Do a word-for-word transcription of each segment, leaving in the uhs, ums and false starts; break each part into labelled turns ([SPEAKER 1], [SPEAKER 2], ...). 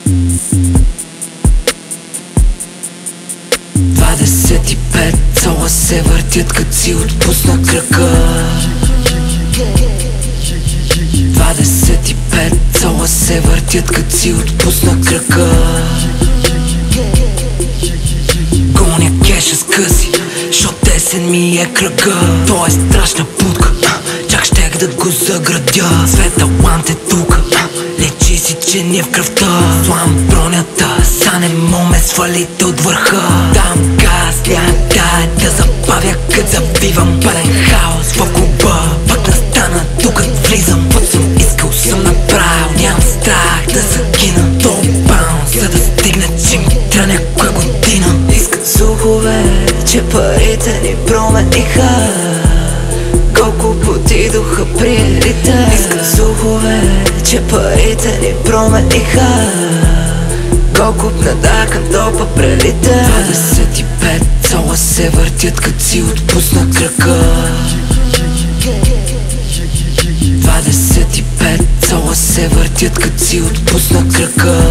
[SPEAKER 1] Двадесет и пет цола се въртят, като си отпусна кръка. Двадесет и пет цола се въртят, като си отпусна кръка. Гоня кеша с къси, шо тесен ми е кръга. То е страшна путка, чак щех да го заградя. Светалант е тука, лечи си, че ни е в кръвта. Слам бронята, са не му ме свалите от върха. Дам газ, няма дай да забавя, кът завивам. Пълен хаос в клуба, пък настана тук влизам. Път съм искал съм направил, нямам страх да загина. То баунс, за да стигне, че ми трябва някоя година. Искат слухове, че парите ни промениха. Колко пъти духа приелите. Искат слухове, че парите ни промениха. Колко надакан топа прелита. Двадесет и пет цола се въртят, като си отпусна кръка. Двадесет и пет цола се въртят, като си отпусна кръка.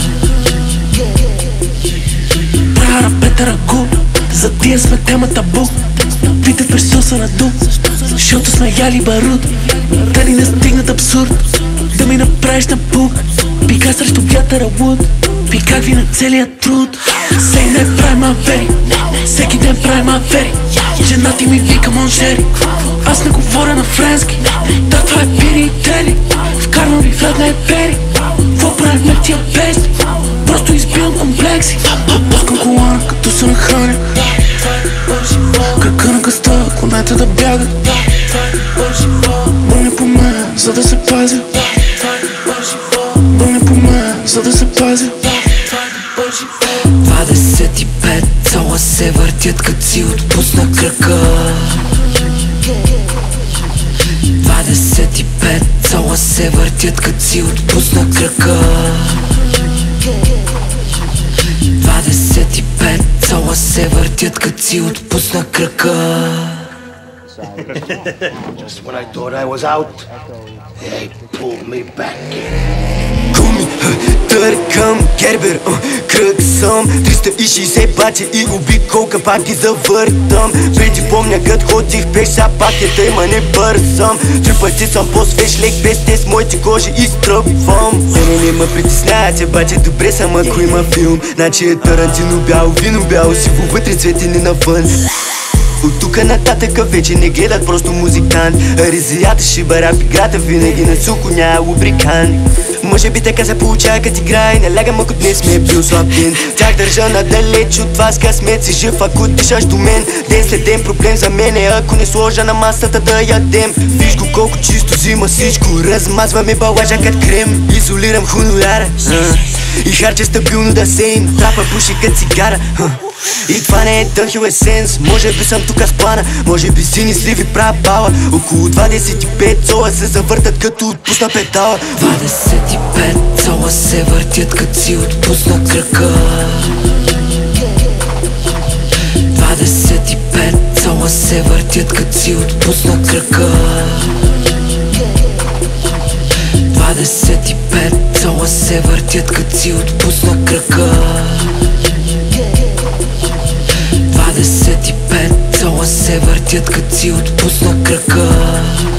[SPEAKER 2] Правя рапета ръку, за тия сме темата бук. Питат пресуса на дух, защото сме яли барут. Да ни не стигнат абсурд, да ми направиш на пук. Пика срещу вятъра луд, пиках ви на целият труд. Всеки ден прави мавери, всеки ден прави мавери. Жена ти ми вика монжери, аз не говоря на френски. Да, това е пири и трели, вкарвам ви в редна е пери. Какво правим на тия песни, просто избивам комплекси. Пускам колана, като се нахраня, кръка на къста, конете да бягат. Бълни по мен, за да се пазя. Бълни по мен, за да се пазя.
[SPEAKER 1] Двадесет и пет цола се въртят, като си отпусна кръка. Двадесет и пет цола се въртят, като си отпусна кръка. Двадесет и пет цола се въртят, като си отпусна кръка.
[SPEAKER 3] Just when I thought I was out, they pulled me back in.
[SPEAKER 4] Куми, търкам гербер, кръг съм триста и шейсет бача и обиколка пак ги завъртам. Преди помня кът ходих пеша, пак е тема не бързам. Три пъти съм по-свеж лек, без те с моите кожи изтръпвам. Мене не ме притеснява, че баче добре съм, ако има филм. Значи е Тарантино, бяло вино, бяло сиво вътре, цветени навън. От тука нататъка вече не гледат просто музикант. Резията, шиба, рап, играта винаги на сухо, няма лубрикант. Може би така се получава като играе, не лягам ако днес ми е бил слаб ден. Тях държа надалеч от вас, късмет си жив, ако дишаш до мен. Ден след ден проблем за мене, ако не сложа на масата да ядем. Виж го колко чисто взима всичко, размазваме балажа като крем. Изолирам хонорара и харча стабилно да сеем. Трапа пуши като цигара. И това не е дъхил есенс, може би съм тука с плана. Може би сини сливи правя бала. Около двадесет и пет цола се завъртат, като отпусна педала.
[SPEAKER 1] Двадесет и пет цола се въртят, като си отпусна кръка. Двадесет и пет цола се въртят, като си отпусна кръка. Двадесет и пет цола се въртят, като си отпусна кръка. Двадесет и пет цола се въртят, като си отпусна кръка.